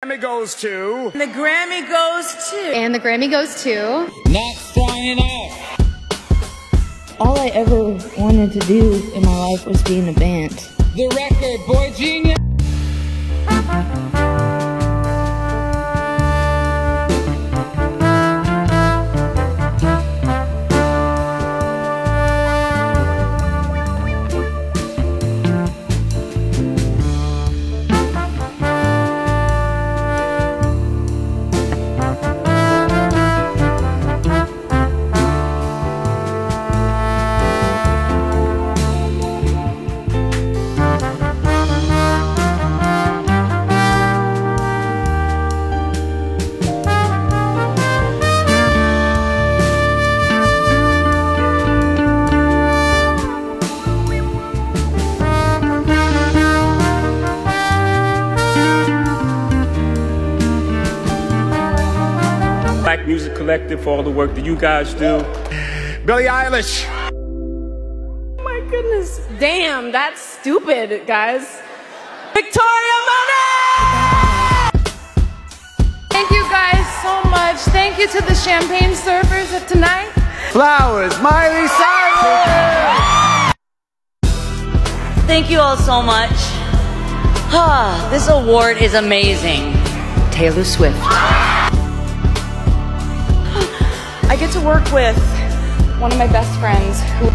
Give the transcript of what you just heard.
Grammy goes to. And the Grammy goes to. And the Grammy goes to. Not strong enough. All I ever wanted to do in my life was be in a band. The record, Boy Genius. Black Music Collective for all the work that you guys do. Billie Eilish. Oh my goodness. Damn, that's stupid, guys. Victoria Monet! Thank you guys so much. Thank you to the Champagne Surfers of tonight. Flowers, Miley Cyrus. Thank you all so much. This award is amazing. Taylor Swift. I get to work with one of my best friends who